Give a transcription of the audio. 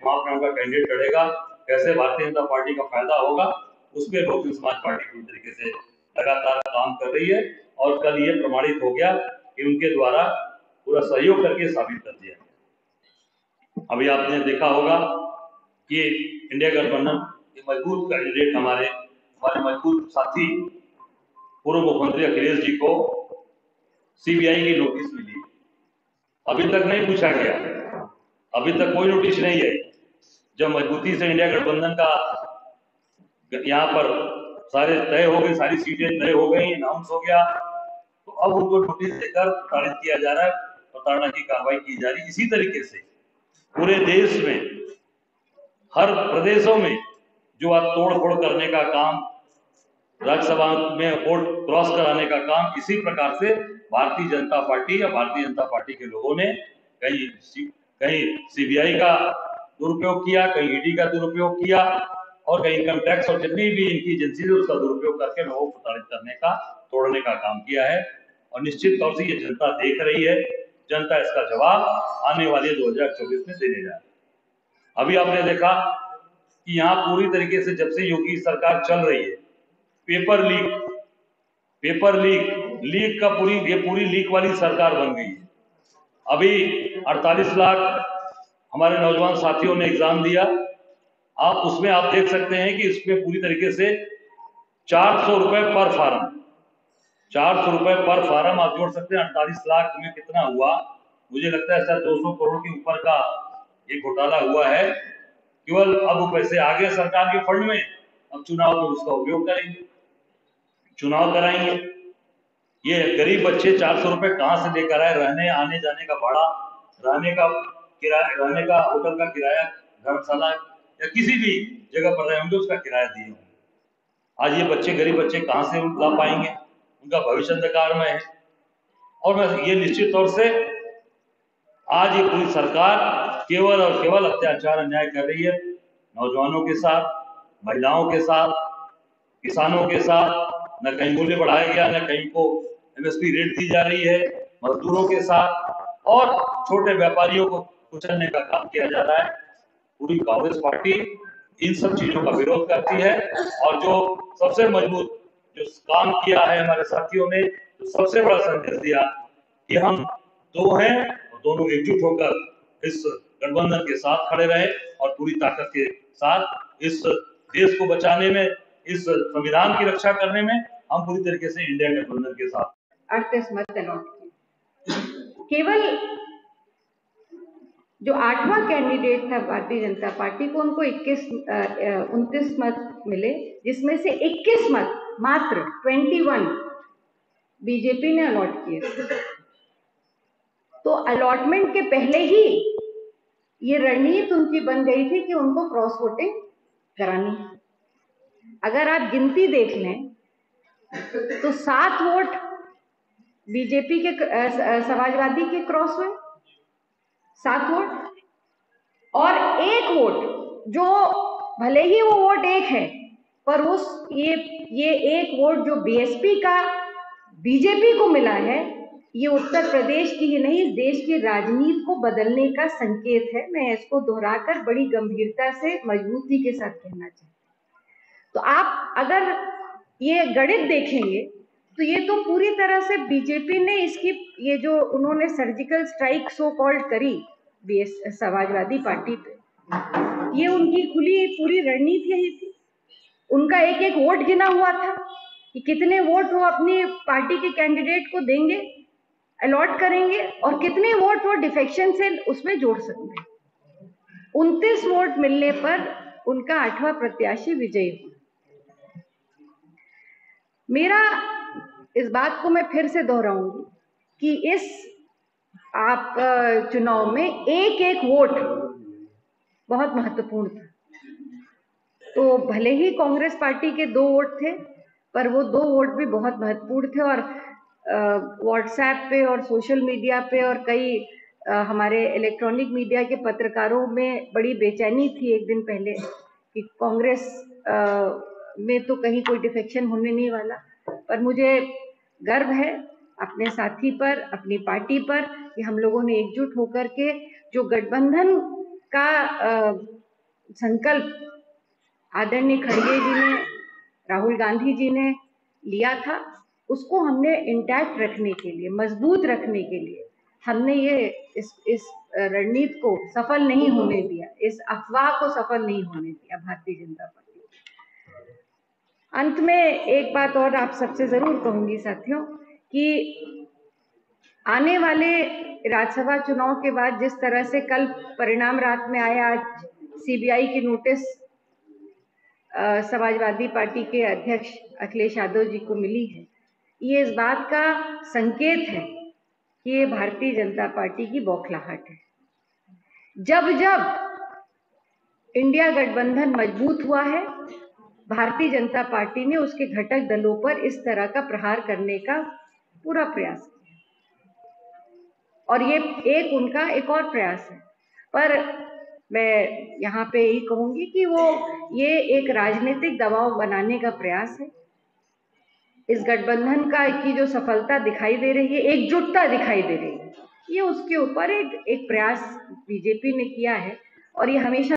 वहां पर उनका कैंडिडेट लड़ेगा, कैसे भारतीय जनता पार्टी का फायदा होगा, उसमें बहुजन समाज पार्टी पूरी तरीके से लगातार काम कर रही है। और कल ये प्रमाणित हो गया कि उनके द्वारा पूरा सहयोग करके साबित कर दिया। अभी आपने देखा होगा कि इंडिया गठबंधन के मजबूत कैंडिडेट हमारे मजबूत साथी पूर्व मुख्यमंत्री अखिलेश जी को सीबीआई की नोटिस मिली, अभी तक नहीं पूछा गया, अभी तक कोई नोटिस नहीं है। जब मजबूती से इंडिया गठबंधन का यहाँ पर सारे तय हो गए, सारी सीटें तय हो गई, अनाउंस हो गया, तो अब उनको नोटिस देकर प्रताड़ित किया जा रहा है, प्रताड़ना की कार्रवाई की जा रही है। इसी तरीके से पूरे देश में हर प्रदेशों में जो आज तोड़ फोड़ करने का काम, राज्यसभा में वोट क्रॉस कराने का काम, इसी प्रकार से भारतीय जनता पार्टी या भारतीय जनता पार्टी के लोगों ने कहीं सीबीआई का दुरुपयोग किया, कहीं ईडी का दुरुपयोग किया और कहीं इनकम टैक्स और जितनी भी इनकी एजेंसी है उसका दुरुपयोग करके लोगों को प्रताड़ित करने का, तोड़ने का काम किया है। और निश्चित तौर से ये जनता देख रही है, जनता इसका जवाब आने वाले 2024 में देने जा रही है। अभी आपने देखा कि यहाँ पूरी तरीके से जब से योगी सरकार चल रही है, पेपर लीक का पूरी लीक वाली सरकार बन गई है। अभी 48 लाख हमारे नौजवान साथियों ने एग्जाम दिया, आप उसमें आप देख सकते हैं कि इसमें पूरी तरीके से 400 रुपए पर फार्म, 400 रुपए पर फार्म आप जोड़ सकते हैं। 48 लाख में कितना हुआ, मुझे लगता है सर 200 करोड़ के ऊपर का ये घोटाला हुआ है। केवल अब पैसे आ गए सरकार के फंड में, अब चुनाव में उसका उपयोग करेंगे, चुनाव कराएंगे। ये गरीब बच्चे 400 रुपए कहां से लेकर आए, रहने आने जाने का भाड़ा, रहने का किराया, रहने का होटल का किराया, धर्मशाला या किसी भी जगह पर रहे होंगे उसका किराया दिए होंगे। आज ये बच्चे, गरीब बच्चे कहां से ला पाएंगे, उनका भविष्य अंधकार में है। और ये निश्चित तौर से आज ये पूरी सरकार केवल और केवल अत्याचार अन्याय कर रही है, नौजवानों के साथ, महिलाओं के साथ, किसानों के साथ। न कहीं मूल्य बढ़ाया गया, न कहीं को एमएसपी रेट दी जा रही है, मजदूरों के साथ और छोटे व्यापारियों को कुचलने का काम किया जा रहा है। पूरी कांग्रेस पार्टी इन सब चीजों का विरोध करती है। और जो सबसे मजबूत जो काम किया है हमारे साथियों ने, तो सबसे बड़ा संदेश दिया कि हम दो हैं और दोनों एकजुट होकर इस गठबंधन के साथ खड़े रहे और पूरी ताकत के साथ इस देश को बचाने में, इस संविधान की रक्षा करने में हम पूरी तरीके से इंडिया गठबंधन के साथ। 38 मत अलॉट केवल जो 8वां कैंडिडेट था भारतीय जनता पार्टी को, उनको 29 मत मिले, जिसमें से 21 मत मात्र 21 बीजेपी ने अलॉट किए। तो अलॉटमेंट के पहले ही ये रणनीति उनकी बन गई थी कि उनको क्रॉस वोटिंग करानी है। अगर आप गिनती देख लें तो 7 वोट बीजेपी के, समाजवादी के क्रॉस हुए, 7 वोट, और 1 वोट जो भले ही वो वोट 1 है, पर उस ये 1 वोट जो बीएसपी का बीजेपी को मिला है, ये उत्तर प्रदेश की ही नहीं, देश की राजनीति को बदलने का संकेत है। मैं इसको दोहराकर बड़ी गंभीरता से, मजबूती के साथ कहना चाहती हूँ। तो आप अगर ये गणित देखेंगे तो ये तो पूरी तरह से बीजेपी ने इसकी, ये जो उन्होंने सर्जिकल स्ट्राइक सो कॉल्ड करी समाजवादी पार्टी पे, ये उनकी खुली पूरी रणनीति यही थी। उनका एक एक वोट गिना हुआ था कि कितने वोट वो अपनी पार्टी के कैंडिडेट को देंगे, अलॉट करेंगे, और कितने वोट वो डिफेक्शन से उसमें जोड़ सकते हैं। 29 वोट मिलने पर उनका 8वां प्रत्याशी विजयी हुआ। मेरा इस बात को मैं फिर से दोहराऊंगी कि इस आप चुनाव में एक एक वोट बहुत महत्वपूर्ण था। तो भले ही कांग्रेस पार्टी के 2 वोट थे, पर वो 2 वोट भी बहुत महत्वपूर्ण थे। और व्हाट्सएप पे और सोशल मीडिया पे और कई हमारे इलेक्ट्रॉनिक मीडिया के पत्रकारों में बड़ी बेचैनी थी एक दिन पहले कि कांग्रेस में तो कहीं कोई डिफेक्शन होने नहीं वाला। पर मुझे गर्व है अपने साथी पर, अपनी पार्टी पर, कि हम लोगों ने एकजुट होकर के जो गठबंधन का संकल्प आदरणीय खड़गे जी ने, राहुल गांधी जी ने लिया था, उसको हमने इंटैक्ट रखने के लिए, मजबूत रखने के लिए हमने इस रणनीति को सफल नहीं होने दिया, इस अफवाह को सफल नहीं होने दिया भारतीय जनता पार्टी। अंत में एक बात और आप सबसे जरूर कहूंगी साथियों कि आने वाले राज्यसभा चुनाव के बाद जिस तरह से कल परिणाम रात में आया, आज सीबीआई की नोटिस समाजवादी पार्टी के अध्यक्ष अखिलेश यादव जी को मिली है, ये इस बात का संकेत है कि ये भारतीय जनता पार्टी की बौखलाहट है। जब जब इंडिया गठबंधन मजबूत हुआ है, भारतीय जनता पार्टी ने उसके घटक दलों पर इस तरह का प्रहार करने का पूरा प्रयास किया, और ये उनका एक और प्रयास है। पर मैं यहाँ पे यही कहूंगी कि ये एक राजनीतिक दबाव बनाने का प्रयास है। इस गठबंधन की जो सफलता दिखाई दे रही है, एकजुटता दिखाई दे रही है, ये उसके ऊपर एक प्रयास बीजेपी ने किया है, और ये हमेशा